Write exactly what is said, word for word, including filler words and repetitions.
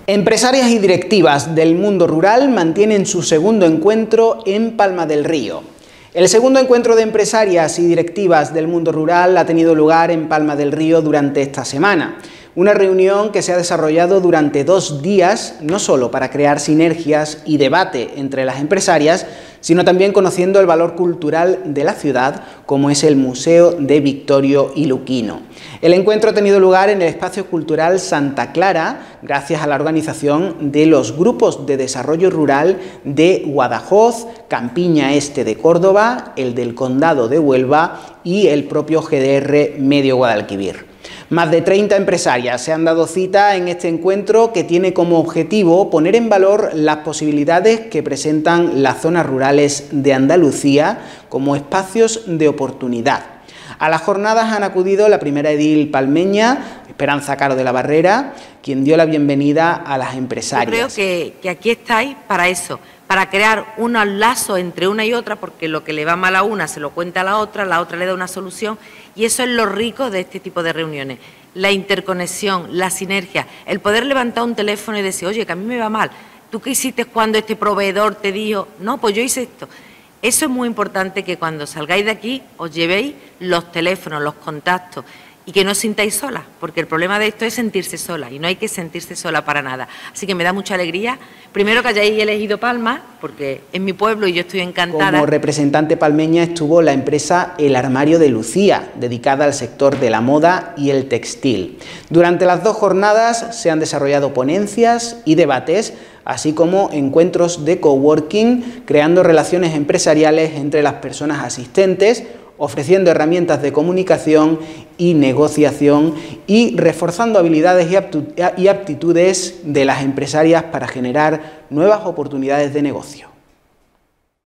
Empresarias y directivas del mundo rural mantienen su segundo encuentro en Palma del Río. El segundo encuentro de empresarias y directivas del mundo rural ha tenido lugar en Palma del Río durante esta semana. Una reunión que se ha desarrollado durante dos días, no solo para crear sinergias y debate entre las empresarias, sino también conociendo el valor cultural de la ciudad, como es el Museo de Victorio y Luquino. El encuentro ha tenido lugar en el Espacio Cultural Santa Clara, gracias a la organización de los grupos de desarrollo rural de Guadajoz, Campiña Este de Córdoba, el del Condado de Huelva y el propio G D R Medio Guadalquivir. Más de treinta empresarias se han dado cita en este encuentro que tiene como objetivo poner en valor las posibilidades que presentan las zonas rurales de Andalucía como espacios de oportunidad. A las jornadas han acudido la primera edil palmeña, Esperanza Caro de la Barrera, quien dio la bienvenida a las empresarias. Yo creo que, que aquí estáis para eso, para crear unos lazos entre una y otra, porque lo que le va mal a una se lo cuenta a la otra, la otra le da una solución, y eso es lo rico de este tipo de reuniones, la interconexión, la sinergia, el poder levantar un teléfono y decir, oye, que a mí me va mal, ¿tú qué hiciste cuando este proveedor te dijo? No, pues yo hice esto. Eso es muy importante, que cuando salgáis de aquí os llevéis los teléfonos, los contactos, y que no os sintáis solas, porque el problema de esto es sentirse sola, y no hay que sentirse sola para nada. Así que me da mucha alegría, primero que hayáis elegido Palma, porque es mi pueblo y yo estoy encantada. Como representante palmeña estuvo la empresa El Armario de Lucía, dedicada al sector de la moda y el textil. Durante las dos jornadas se han desarrollado ponencias y debates, así como encuentros de coworking, creando relaciones empresariales entre las personas asistentes, ofreciendo herramientas de comunicación y negociación y reforzando habilidades y aptitudes de las empresarias para generar nuevas oportunidades de negocio.